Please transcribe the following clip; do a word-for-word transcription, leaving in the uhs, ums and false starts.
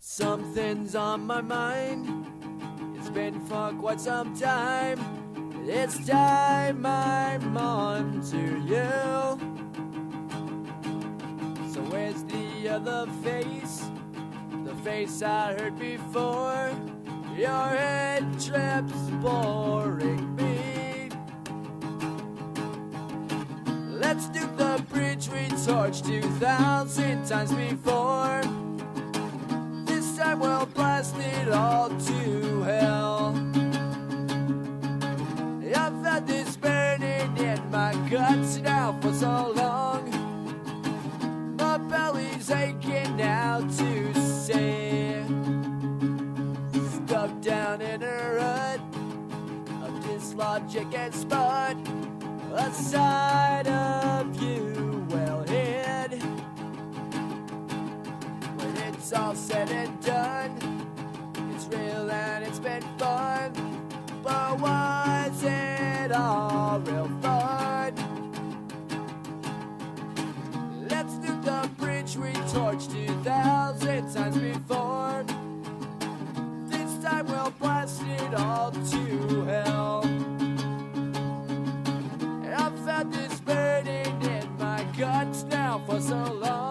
Something's on my mind. It's been for quite some time. It's time I'm on to you. So where's the other face? The face I heard before. Your head trips boring me. Let's do the bridge we torched two thousand times before. This time we'll blast it all to hell. I've had this burning in my guts now for so long. My belly's aching now to say. Stuck down in a rut of dislogic and smut. A side of you well hid. When it's all said and done, it's real and it's been fun. But was it all real fun? Let's do the bridge we torched two thousand times before. This time we'll blast it all to hell. I've had this burning in my guts now for so long.